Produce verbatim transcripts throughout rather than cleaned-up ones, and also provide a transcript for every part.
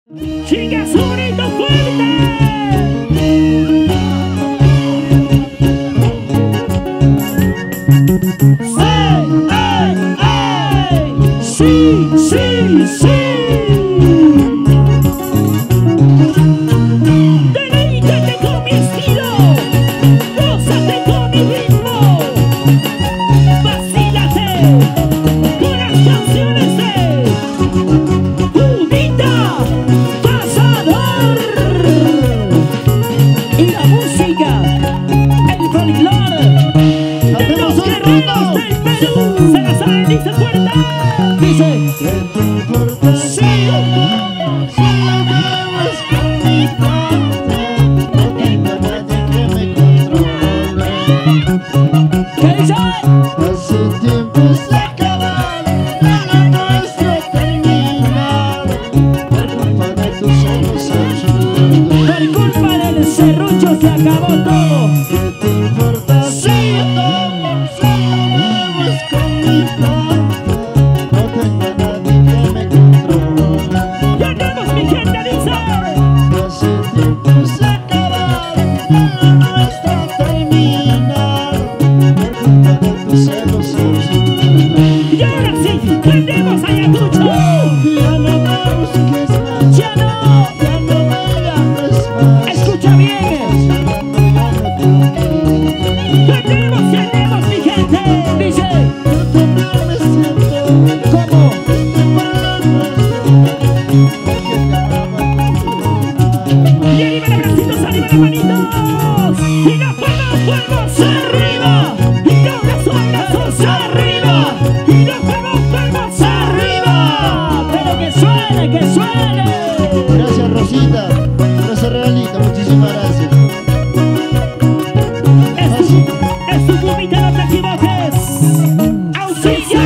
¡Chicas, un grito fuerte! ¡Ey, ey, ey! ¡Sí, sí, sí! ¡Deleítate con mi estilo! ¡Gózate con mi ritmo! ¡Vacílate con las canciones de Pumita Cazador! Y la música, el folclore de los guerreros del Perú. Se la saben, dice fuerte. Dice, sí. ¿Qué dice? Hace tiempo se acabaron, lo nuestro terminado. Por culpa de tus ojos absurdos. Por culpa del serrucho se acabó todo. ¿Qué te importa si tomo solo bebes con mi planta? No tengo a nadie que me controle. Ya tenemos mi gente, dice. Hace tiempo se acabaron, lo nuestro terminado. Por culpa de tus celos absurdos. Y ahora sí, prendemos Ayacucho. Ya no me busques más, Ya no. ya no me llames más. Escucha bien. Ya tenemos, ya tenemos mi gente. Dice, ¿cómo? Y arriba los bracitos, arriba las manitos. Y nos vamos, vamos arriba. Y los brazos, brazos arriba. Y nos vamos, vamos arriba. Pero que suene, que suene. Gracias, Rosita, por ese regalito, muchísimas gracias. Es tu, es tu Pumita, no te equivoques. ¡Auxilia!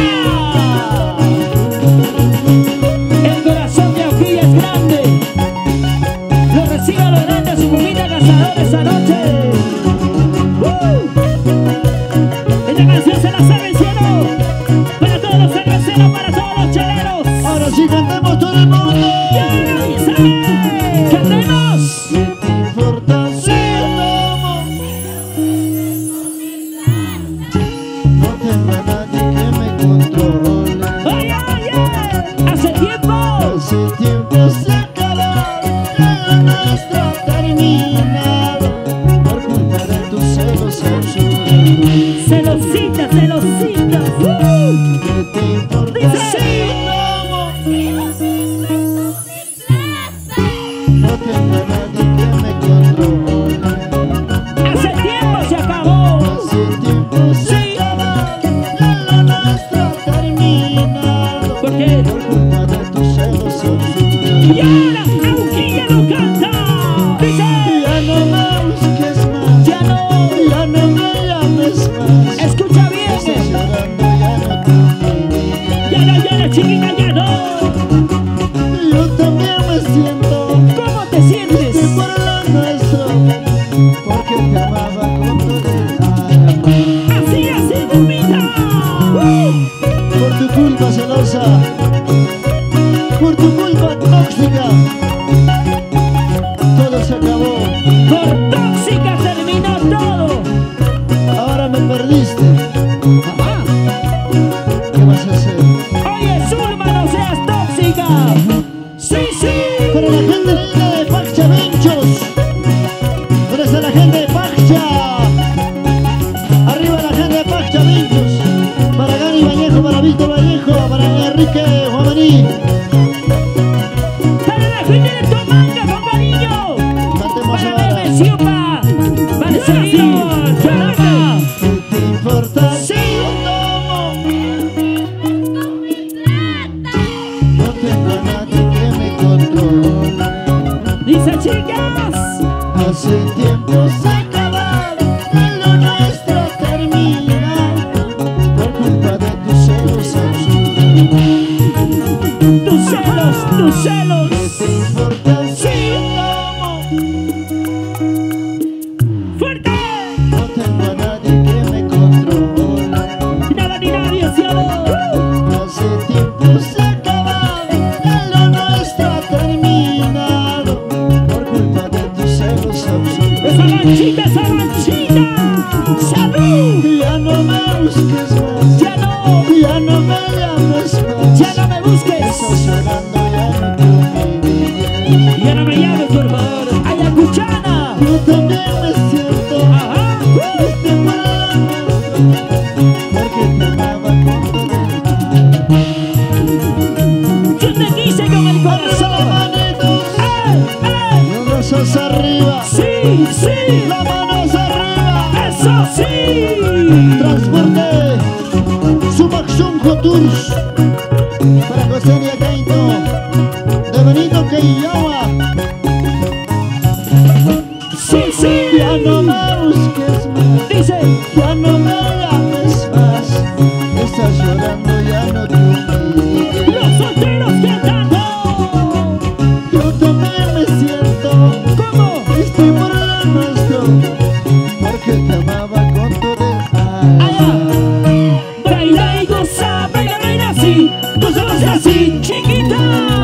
El corazón de Auxilia es grande. Lo recibe a lo grande su Pumita Cazador esta noche. ¡Uh! Esta canción se la sabe el cielo. Para todos los cerveceros, para todos los cheleros. Ahora sí cantemos todo el mundo. ¡Y ahora dice! ¡Cantemos! ¿Qué te importa si tomo? No tengo a nadie que me controle. ¡Oye, oye! ¡Hace tiempo! Hace tiempo se acabaron, lo nuestro terminado. Por culpa de tus celos absurdos. ¡Celosita, celosita! ¡Uh! ¿Qué te importa Dice. si tomo? No tengo a nadie que me controle. ¡Hace tiempo se acabó! Hace tiempo se acabaron, lo nuestro terminado. ¿Por qué? Por culpa de tus celos absurdos. ¡Y ahora Auxilia lo canta! ¡Dice! Ya no me busques más, ¡Ya no! ya no me llames más. ¡Escucha Estás bien! llorando, ya no te quiero. ¡Ya no, ya no, chiquita, ya no! Yo también me siento ¿Cómo te sientes? que por lo nuestro, porque te amaba con todo el alma. ¡Así, así, Pumita! ¡Uh! Por tu culpa celosa, por tu culpa tóxica, todo se acabó. Por tóxica terminó todo. Ahora me perdiste. Ajá. ¿Qué vas a hacer? Oye, Zulma, no seas tóxica. Sí, sí. Para la gente linda de Pacha Vinchos, ¿dónde está la gente de Pacha? Arriba la gente de Pacha Vinchos. Para Gani Vallejo, para Víctor Vallejo, para Enrique Juamaní. Para la gente de Tomanga, con cariño. Cantemos Para ahora. Meme Siupa. Para Señor, Chalaca. ¿Qué te importa si Sí. tomo? No tengo a nadie que me controle. Dice, chicas. Hace tiempo se acabaron, lo nuestro terminado. Por culpa de tus celos absurdos. Tus celos, tus celos. ¿Qué te importa si tomo? ¡Fuerte! No tengo a nadie que me controle. Nada ni nadie, cielo. Hace tiempo se acabaron, lo nuestro terminado. sí, sí. Las manos arriba. Eso sí. Transporte Sumaxunjo Tours para Costeria Caito de Benito Queillawa. Sí, sí. Ya no me busques más, Dice. ya no me llames más. Estás llorando, ya no te humilles. Los solteros cantando. Yo también me siento, ¿Cómo? estoy por lo nuestro, porque te amaba con todo el Allá. alma. Baila y goza, baila, baila así. Goza, goza así, chiquita.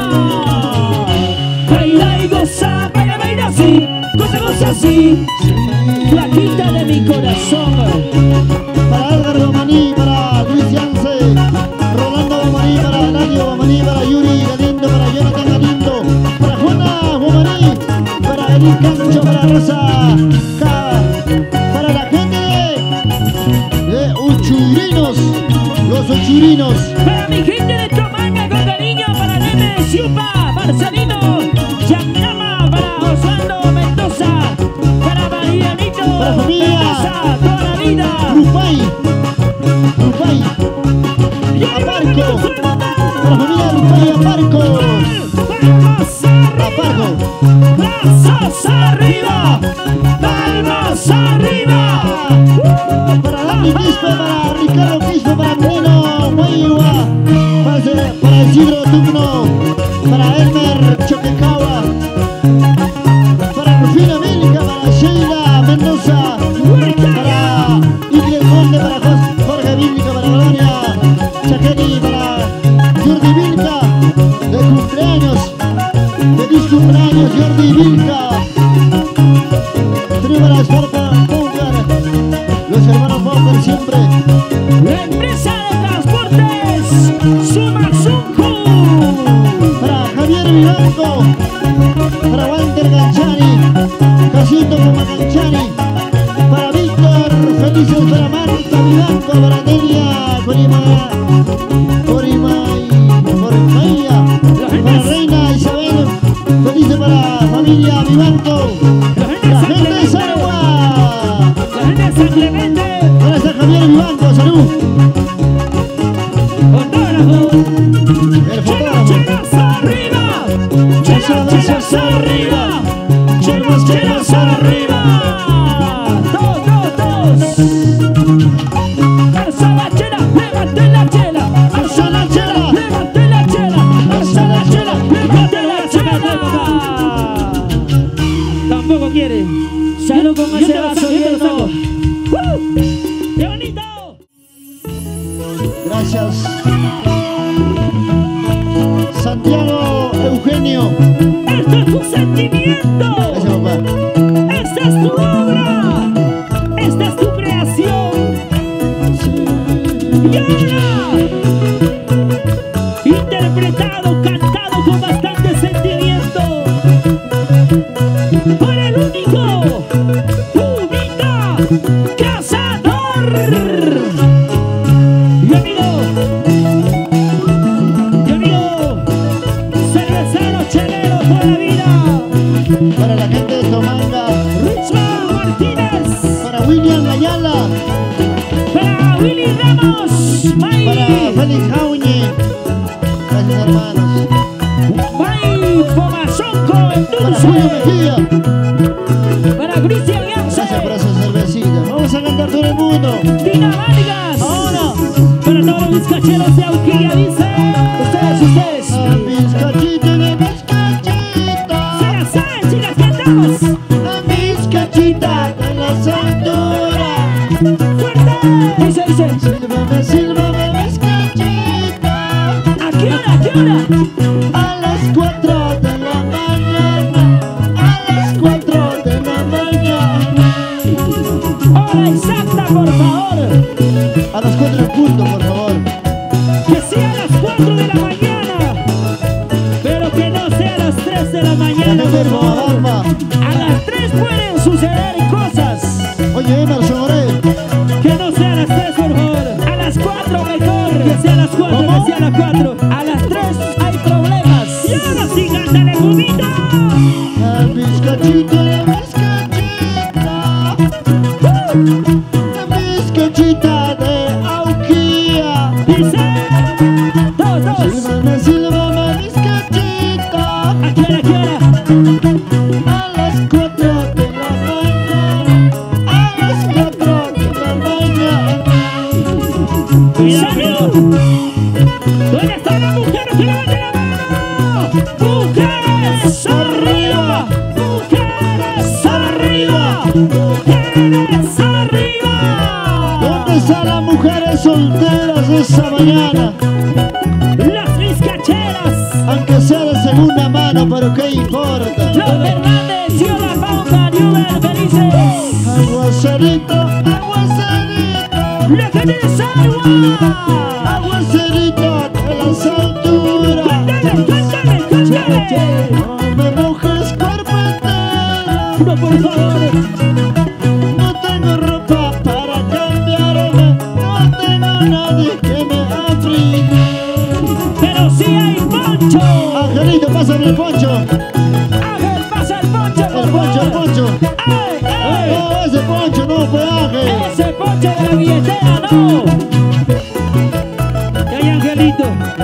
Baila y goza, baila, baila así. Goza, goza así. Flaquita de mi corazón. Para Edgar Bomaní, para Cristian C, Rolando Bomaní, para Eladio Bomaní, para Yuri Galindo, para Jonathan Galindo, para Juana Bomaní, para Edith Cancho, para Rosa K, para la gente de, de Uchurinos, los Uchurinos. Para mi gente de Tomanga con cariño. Para Nemes, Yupa, Marcelino, Yamama, para Osvaldo Mendoza, para Marianito Para familia. Mendoza, toda la vida. Rupay, Rupay, Aparco, para familia Rupay, Aparco, Vamos Aparco. arriba, brazos arriba, palmas arriba. Para Dani Quispe, para Ricardo Quispe, para Nino Guayua, para, para Isidro Tugno, para Elmer Choquecawa, para Rufina Milka, para Sheila Mendoza, para Ingrid Conde, para Jos- Jorge Milka, para Valonia Chaqueri, para Jordi Milka, de cumpleaños, feliz cumpleaños Jordi Milka. Tenemos las Farpa Poucar, los hermanos Poucar siempre. La empresa de transportes Sumaxunjo. Para Javier Vivanco, para Walter Ganchani, Casito Goma Ganchani, para Víctor Felices, para Marta Vivanco, para Delia Corima, Corima y Corimaya, para Reina Isabel, felices para familia Vivanco, la gente de Saragua, La gente de San Clemente. para San Javier Vivanco, salud, Fotógrafo. el Chelas, fotógrafo. chelas arriba. Chelas, chelas arriba. Chelas, chelas arriba. Todos, todos, todos. Alza la chela, levante la chela. Alza la chela, levante la chela. Alza la chela, levante la chela. Tampoco quiere. Salud con ese vaso lleno. ¡Uh! ¡Qué bonito! Gracias. Santiago Eugenio. Este es tu sentimiento. Gracias, papá. Esta es tu obra. Esta es tu creación. Y ahora, interpretado, cantado con bastante sentimiento por el único Pumita Cazador. Mi amigo, mi amigo, cervecero chelero toda la vida. Para la gente de Tomanga. Richard Martínez, Para William Ayala. para Willy Ramos, May, Para Félix Jauñi. Gracias, hermanos. May Pomazonco en Para Julio Dulce, Mejía. para Cristian Yance, Gracias por esa cervecita. Vamos a cantar todo el mundo. Tina Vargas, Ahora. para todos mis cacheros de Auquilla, dice, ustedes, ustedes, A mis cachitos de mis cachitas. se las saben, chicas, cantamos, A mis cachitas de la cintura. fuerte, dice, dice, Sílvame, sílvame mis cachitas. ¿a qué hora, a qué hora? A las cuatro de la mañana. A las cuatro de la mañana. Hora exacta, por favor, A las cuatro en punto, por favor. que sea a las cuatro de la mañana, pero que no sea a las tres de la mañana, por favor. Alma. A las tres pueden suceder cosas. Oye, Emerson Morel. Que no sea a las tres, por favor. A las cuatro mejor. Que sea a las cuatro, ¿Cómo? que sea a las cuatro. A las tres hay problemas. Y ahora sí, cántale, Pumita. A mis cachitos de mis cachitas. A las cuatro de la mañana, a las cuatro de la mañana. Cuidado. ¿Dónde están las mujeres que levanten la mano? ¡Mujeres arriba! ¡Mujeres arriba! ¡Mujeres arriba! ¿Dónde están las mujeres solteras esta mañana? Las bizcacheras. Aunque sea de segunda mano, pero qué importa. Los Hernández y la Pauta Newell felices. Aguacerito, aguacerito, ¡La gente de Sarua! aguacerito de las alturas. ¡Cántale, cántale, cántale! No me mojes cuerpo entero. No, por favor. No tengo ropa para cambiarme. No tengo nadie que me abrigue. Pero sí hay poncho. Angelito, pásame el poncho. Ángel, pasa el poncho, por El poncho, el favor. poncho. ¡Ay, ay! No, ese poncho no fue Ángel. Ese poncho de la billetera, no. Y hay Angelito.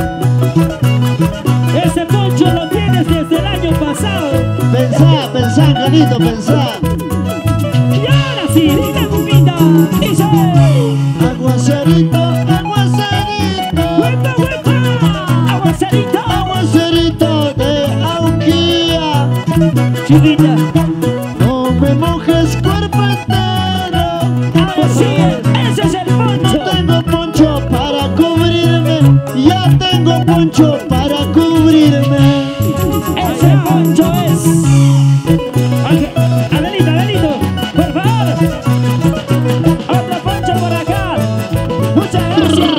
Ese poncho lo tienes desde el año pasado. Pensá, pensá, Angelito, pensá. Y ahora sí, dile Pupita. Dice. Aguacerito, aguacerito, ¡Huepa, huepa! ¡Aguacerito! aguacerito de Auquía. Chiquita. No me mojes cuerpo entero. Ahora sí, ese es el No poncho. tengo poncho para cubrirme. Ya tengo poncho para cubrirme. Ese poncho es. Ángel, Adelito, Adelito, por favor. Otro poncho por acá. Muchas gracias.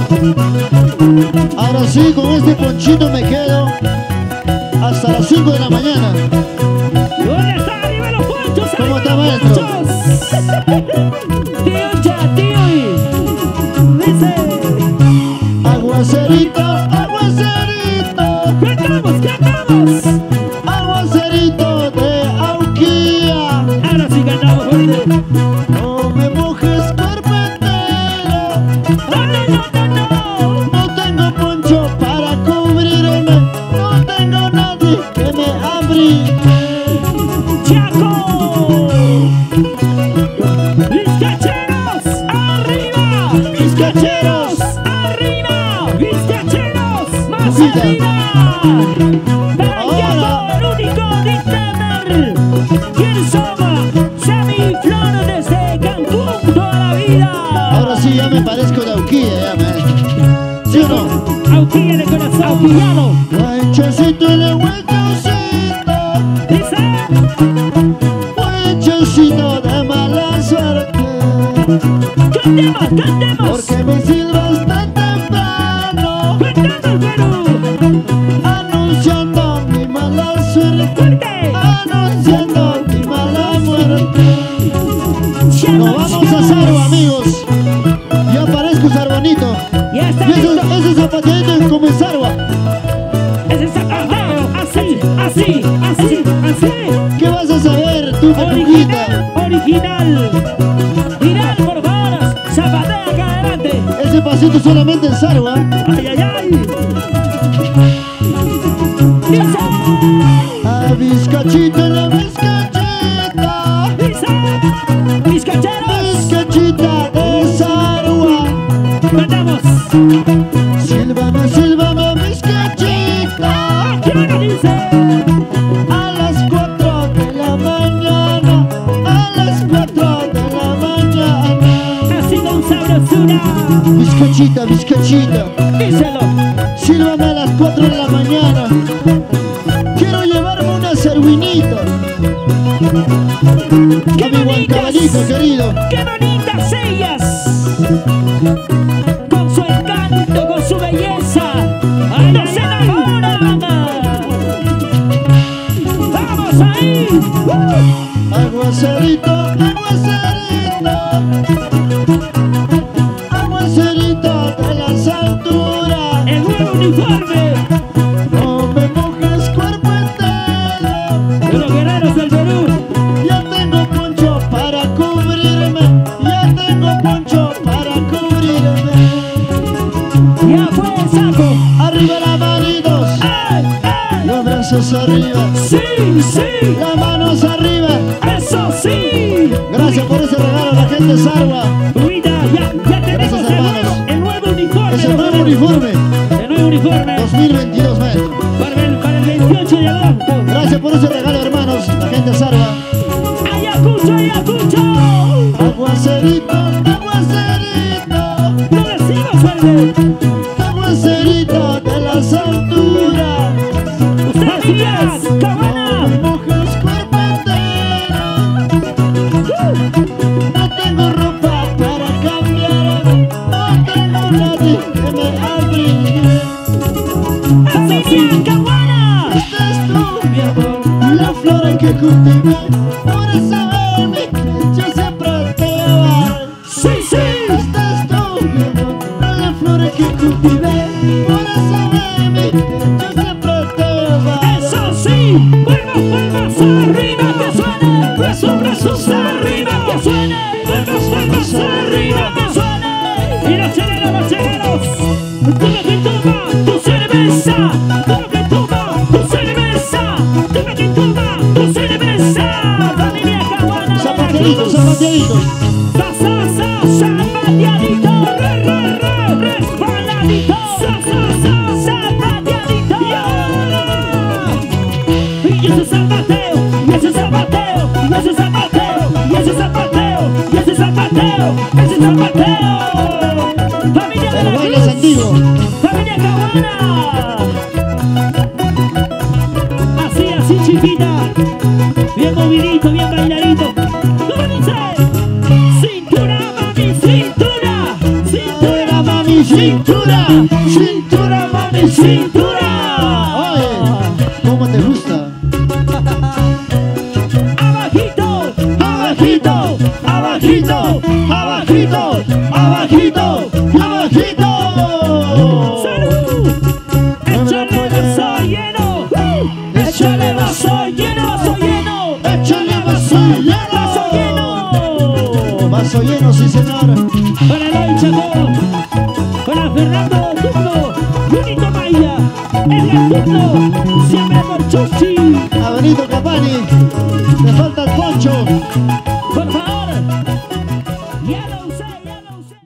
Ahora sí, con este ponchito me quedo hasta las cinco de la mañana. ¿Dónde están arriba los ponchos? ¿Cómo ¡Arriba está, los maestro? ponchos! Tío ya, tío. Dice. Aguacerito, aguacerito, ¡Cantamos, cantamos! aguacerito de Auquía. Ahora sí cantamos, fuerte. No me mojes cuerpo entero. ¡No, no, no, no, no! No tengo poncho para cubrirme. No tengo nadie que me abrigue. ¡Chaco! ¡Bizcacheros! ¡Arriba! ¡Bizcacheros! ¡Arriba! ¡Bizcacheros! ¡Más Pupita. arriba! Ahora. ¡Para el único dictamen! ¿Quién somos? Semiflor desde Cancún toda la vida. Ahora sí ya me parezco de Auquía, ya, maestro. ¿Sí o no? Auquilla de corazón, auquillano. Huechecito de huechecito, Dice. huechecito de mala suerte. Cantemos, cantemos. Porque me silbas tan temprano, Cantando el Perú. anunciando mi mala suerte, Fuerte. anunciando mi mala muerte. Chamo, Nos vamos a chamo. Sarua, amigos. Ya parezco Sarbonito. Ya está Y ese, listo. ese zapatito es como Sarua. Ese es zapateo. Así, así, así, así. ¿Qué vas a saber tú, Pepujita? Original, original. Viral, por favor. Zapatea acá adelante. Ese pasito solamente en Sarua. Ay, ay, ay. Dice. A bizcachita la bizcachita, Dice. Bizcacheros. bizcachita de Sarua. Cantamos. Sílvame, sílvame, bizcachita. ¿Quién dice? A las cuatro de la mañana, a las cuatro de la mañana. Así con sabrosura. Bizcachita, bizcachita, Díselo. sílvame a las cuatro de la mañana. Quiero llevarme una cervinita. ¡Qué A mi Huancaballito, bonitas! querido. ¡Qué bonitas ellas! Con su encanto, con su belleza, ¡ay, nos enamoran! ¡Vamos ahí! ¡Uh! Aguacerito, aguacerito, aguacerito de las alturas. ¡El nuevo uniforme! No me mojes cuerpo entero. De los guerreros del Perú. Ya tengo poncho para cubrirme. Ya tengo poncho para cubrirme. ¡Ya fue el saco! Arriba las manitos, ¡Ay, ay! los brazos arriba. ¡Sí! sí, sí. Las manos arriba. Eso sí. Gracias por ese regalo a la gente de Sarwa. Mira, ya, ya tenemos Gracias, el hermanos. nuevo, el nuevo uniforme. Es el nuevo los uniforme. El nuevo uniforme. dos mil veintidós, maestro. Para el, para el veintiocho de agosto. Gracias por ese regalo, hermanos. La gente de Sarwa. Ayacucho, Ayacucho. Aguacerito, aguacerito. No decimos fuerte. Aguacerito de las alturas. Ustedes, Cabana. Mojas cuerpo entero. No tengo ropa para cambiar. No tengo nadie que me abrigue. Familia Cabana. Esta es tú, mi amor, la flor que cultivé. Por eso en mi yo siempre te llevaré. Sí, sí. Esta es tú, mi amor, la flor que cultivé. Por eso en mi yo siempre te llevaré. Eso sí. Palmas, palmas arriba que suene. Brazos, brazos arriba que suene. Palmas, palmas arriba que suene. Y los cheleros, los cheleros. Tú lo que toma, tu cerveza. Tú lo que toma, tu cerveza. Tú lo que toma, tu cerveza. Familia Cabana. Zapateaditos, zapateaditos. Sa, sa, sa, zapateadito, re, re, re, resbaladito. Sa, sa, sa, zapateadito. Y ese zapateo, y ese zapateo, y ese zapateo, y ese zapateo, y ese zapateo, ese zapateo. Familia de El la baile es Cruz, antiguo. familia Cabana. Así, así chiquita, bien movidito, bien bailadito. ¿Cómo dice? Cintura, mami, cintura, cintura, mami, cintura, cintura, mami, cintura. Oye, ¿cómo te gusta? Abajito, abajito, abajito, abajito, abajito, abajito. ¡Salud! ¡Échale vaso lleno! ¡Échale vaso lleno, vaso lleno! ¡Échale vaso lleno! ¡Vaso lleno! Vaso lleno, sí señor. Para Eloy Chacón, para Fernando Tuflo, Junito Maya, Edgar Tuflo, siempre por Chuchi. A Benito Capani, le falta el poncho.